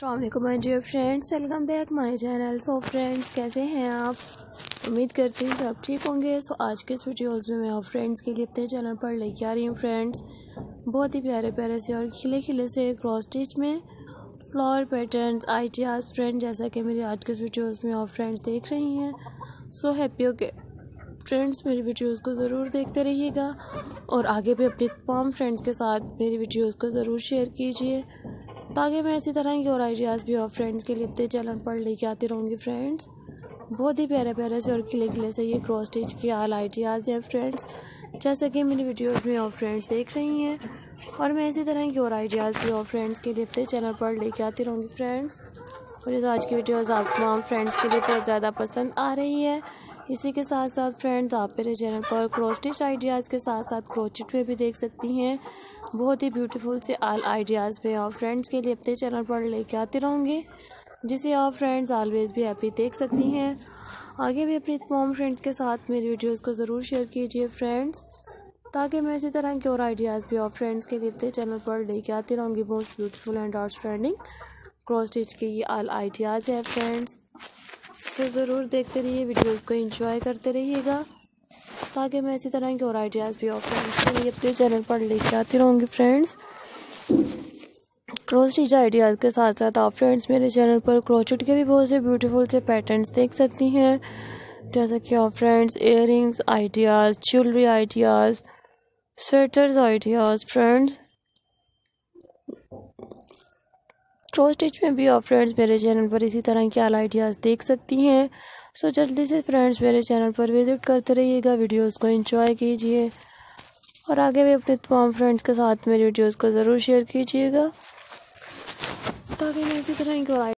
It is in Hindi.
अस्सलाम वालेकुम my dear friends, welcome back my channel. So friends, कैसे हैं आप? उम्मीद करती हूँ सब ठीक होंगे। सो आज के इस वीडियोज़ में मैं आप फ्रेंड्स के लिए अपने चैनल पर लेके आ रही हूँ फ्रेंड्स, बहुत ही प्यारे प्यारे से और खिले खिले से क्रॉस स्टिच में फ्लावर पैटर्न्स आइडियाज़ फ्रेंड, जैसा कि मेरी आज के इस वीडियोज़ में आप फ्रेंड्स देख रही हैं। सो हैप्पी हो के फ्रेंड्स मेरी वीडियोज़ को ज़रूर देखते रहिएगा और आगे भी अपने तमाम फ्रेंड्स के साथ मेरी वीडियोज़ को ज़रूर शेयर कीजिए, ताकि मैं इसी तरह की और आइडियाज़ भी और फ्रेंड्स के लिए अपने चैनल पर लेके आती रहूँगी फ्रेंड्स। बहुत ही प्यारे प्यारे से और खिले खिले से ये क्रॉस स्टिच की आल आइडियाज़ है फ्रेंड्स, जैसा कि मेरी वीडियोज़ में और फ्रेंड्स देख रही हैं। और मैं इसी तरह की और आइडियाज़ भी और फ्रेंड्स के लिए अपने चैनल पर लेके आती रहूँगी फ्रेंड्स। और ये आज की वीडियोज़ आप तमाम फ्रेंड्स के लिए बहुत ज़्यादा पसंद आ रही है। इसी के साथ साथ फ्रेंड्स, आप मेरे चैनल पर क्रॉस स्टिच आइडियाज़ के साथ साथ क्रोचेट में भी देख सकती हैं। बहुत ही ब्यूटीफुल से आल आइडियाज़ में आप फ्रेंड्स के लिए अपने चैनल पर लेके आती रहूँगी, जिसे आप फ्रेंड्स ऑलवेज भी हैप्पी देख सकती हैं। आगे भी अपनी तमाम फ्रेंड्स के साथ मेरी वीडियोज़ को ज़रूर शेयर कीजिए फ्रेंड्स, ताकि मैं इसी तरह के और आइडियाज़ भी आप फ्रेंड्स के लिए अपने चैनल पर लेके आती रहूँगी। Most beautiful and outstanding cross stitch के ये आल आइडियाज़ है फ्रेंड्स। सो ज़रूर देखते रहिए, वीडियोज़ को एंजॉय करते रहिएगा, ताकि मैं इसी तरह के और आइडियाज़ भी और फ्रेंड्स के लिए अपने चैनल पर लेके आती रहूँगी फ्रेंड्स। क्रॉस स्टिच आइडियाज़ के साथ साथ आप फ्रेंड्स मेरे चैनल पर क्रोचेट के भी बहुत से ब्यूटीफुल से पैटर्न्स देख सकती हैं, जैसा कि आप friends earrings ideas, jewellery ideas, sweaters ideas friends. Cross stitch में भी आप फ्रेंड्स मेरे चैनल पर इसी तरह के आल आइडियाज़ देख सकती हैं। सो जल्दी से फ्रेंड्स मेरे चैनल पर विज़िट करते रहिएगा, वीडियोज़ को एंजॉय कीजिए और आगे भी अपने तमाम फ्रेंड्स के साथ मेरी वीडियोज़ को ज़रूर शेयर कीजिएगा, ताकि मैं इसी तरह की और